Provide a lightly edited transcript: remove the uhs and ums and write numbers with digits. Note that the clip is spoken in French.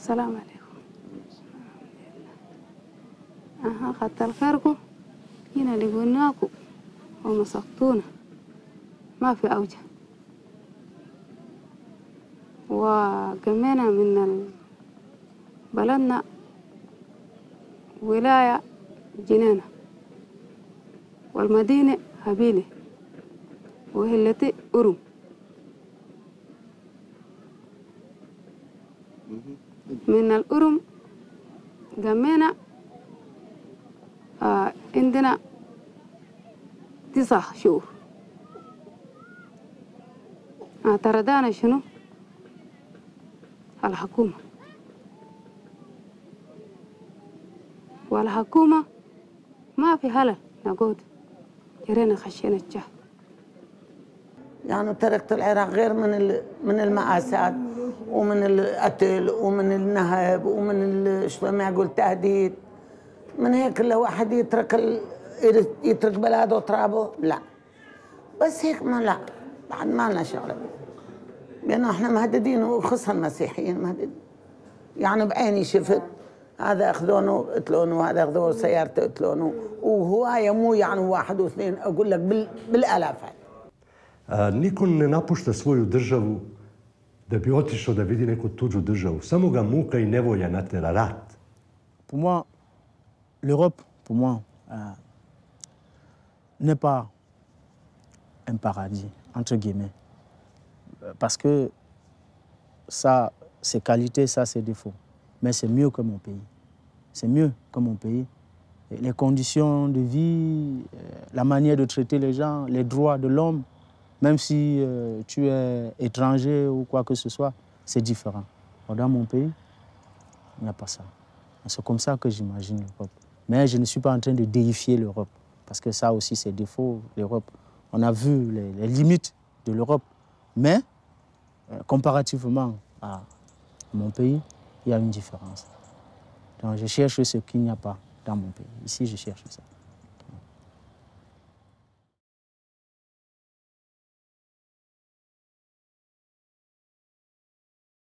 السلام عليكم. كتر خيركم. هنا لقيناكم ومسكتونا ما في أوجه، وقمينا من بلدنا ولاية جنينة والمدينة هبيلة وهلتي أورو. من الأورم قمينا عندنا 9 شهور. اعترضانا شنو؟ الحكومة، والحكومة ما في هلا نقود، جرينا خشينا الجهل. يعني تركت العراق غير من المآسات ومن القتل ومن النهب ومن شو ما يقول تهديد. من هيك لو واحد يترك بلاده وترابه لا، بس هيك ما لا، بعد ما لنا شغله، لانه احنا مهددين وخصوصا المسيحيين مهددين. يعني بعيني شفت هذا اخذونه قتلونه وهذا اخذوه سيارته قتلونه، وهوايه مو يعني 1 و2 اقول لك بالالافات. Niko ne napušta svoju državu da bi otišao da vidi neku tuđu državu. Samo ga muka i nevolja natera, rat. Pour moi, l'Europe, pour moi, n'est pas un paradis, entre guillemets. Parce que ça, ses qualités, ça, ses défauts. Mais c'est mieux que mon pays. C'est mieux que mon pays. Et les conditions de vie, la manière de traiter les gens, les droits de l'homme, même si tu es étranger ou quoi que ce soit, c'est différent. Dans mon pays, il n'y a pas ça. C'est comme ça que j'imagine l'Europe. Mais je ne suis pas en train de déifier l'Europe, parce que ça aussi, c'est défaut, l'Europe. On a vu les limites de l'Europe, mais comparativement à mon pays, il y a une différence. Donc je cherche ce qu'il n'y a pas dans mon pays. Ici, je cherche ça.